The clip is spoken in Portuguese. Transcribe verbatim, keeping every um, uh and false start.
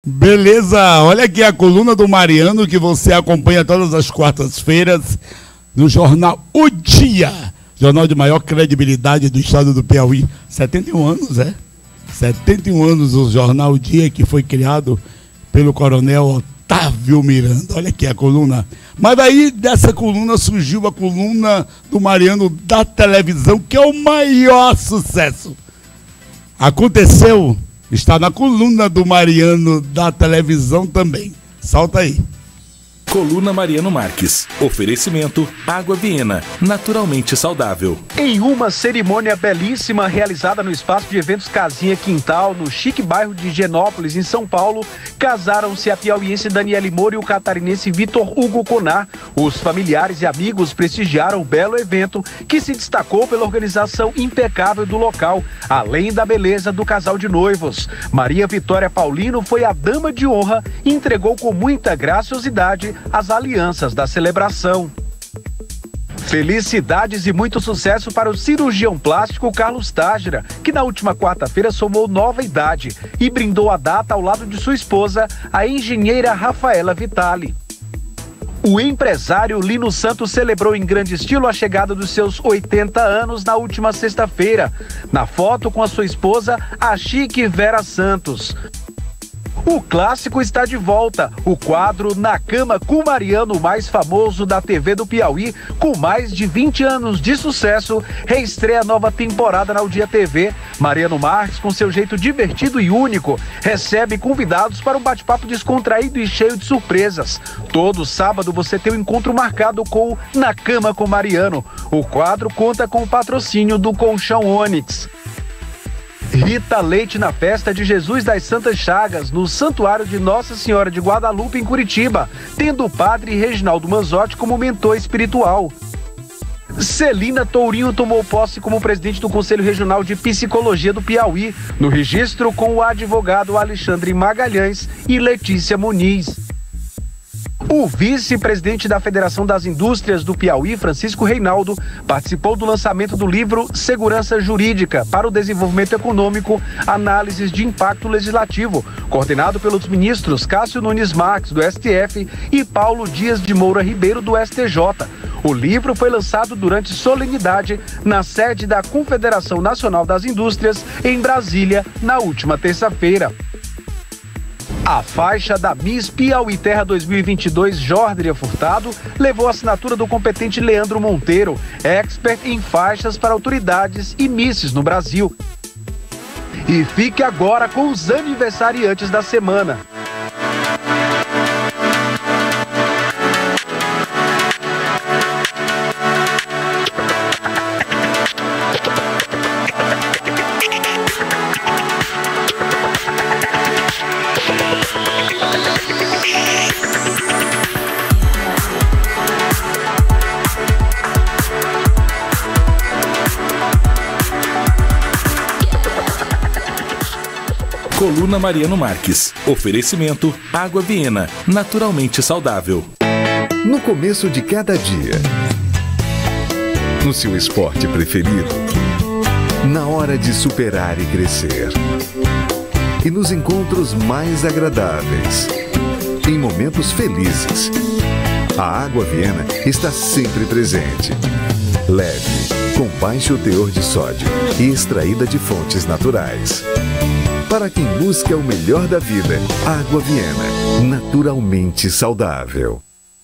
Beleza, olha aqui a coluna do Mariano que você acompanha todas as quartas-feiras no jornal O Dia, jornal de maior credibilidade do estado do Piauí. setenta e um anos, é? setenta e um anos o jornal O Dia, que foi criado pelo coronel Otávio Miranda. Olha aqui a coluna. Mas daí dessa coluna surgiu a coluna do Mariano da televisão, que é o maior sucesso. Aconteceu... Está na coluna do Mariano da televisão também. Solta aí. Coluna Mariano Marques. Oferecimento Água Viena, naturalmente saudável. Em uma cerimônia belíssima realizada no espaço de eventos Casinha Quintal, no chique bairro de Higienópolis, em São Paulo, casaram-se a piauiense Daniele Moura e o catarinense Vitor Hugo Conar. Os familiares e amigos prestigiaram o belo evento, que se destacou pela organização impecável do local, além da beleza do casal de noivos. Maria Vitória Paulino foi a dama de honra e entregou com muita graciosidade as alianças da celebração. Felicidades e muito sucesso para o cirurgião plástico Carlos Tágira, que na última quarta-feira somou nova idade e brindou a data ao lado de sua esposa, a engenheira Rafaela Vitali. O empresário Lino Santos celebrou em grande estilo a chegada dos seus oitenta anos na última sexta-feira, na foto com a sua esposa, a chique Vera Santos. O clássico está de volta, o quadro Na Cama com Mariano, mais famoso da T V do Piauí, com mais de vinte anos de sucesso, reestreia a nova temporada na O Dia T V. Mariano Marques, com seu jeito divertido e único, recebe convidados para um bate-papo descontraído e cheio de surpresas. Todo sábado você tem um encontro marcado com o Na Cama com Mariano. O quadro conta com o patrocínio do Colchão Onix. Rita Leite na festa de Jesus das Santas Chagas, no Santuário de Nossa Senhora de Guadalupe, em Curitiba, tendo o padre Reginaldo Manzotti como mentor espiritual. Celina Tourinho tomou posse como presidente do Conselho Regional de Psicologia do Piauí, no registro com o advogado Alexandre Magalhães e Letícia Muniz. O vice-presidente da Federação das Indústrias do Piauí, Francisco Reinaldo, participou do lançamento do livro Segurança Jurídica para o Desenvolvimento Econômico, Análises de Impacto Legislativo, coordenado pelos ministros Cássio Nunes Marques, do S T F, e Paulo Dias de Moura Ribeiro, do S T J. O livro foi lançado durante solenidade na sede da Confederação Nacional das Indústrias, em Brasília, na última terça-feira. A faixa da Miss Piauí Terra dois mil e vinte e dois, Jordria Furtado, levou a assinatura do competente Leandro Monteiro, expert em faixas para autoridades e misses no Brasil. E fique agora com os aniversariantes da semana. Coluna Mariano Marques. Oferecimento Água Viena, naturalmente saudável. No começo de cada dia, no seu esporte preferido, na hora de superar e crescer, e nos encontros mais agradáveis, em momentos felizes, a Água Viena está sempre presente. Leve, com baixo teor de sódio e extraída de fontes naturais. Para quem busca o melhor da vida, Água Viena, naturalmente saudável.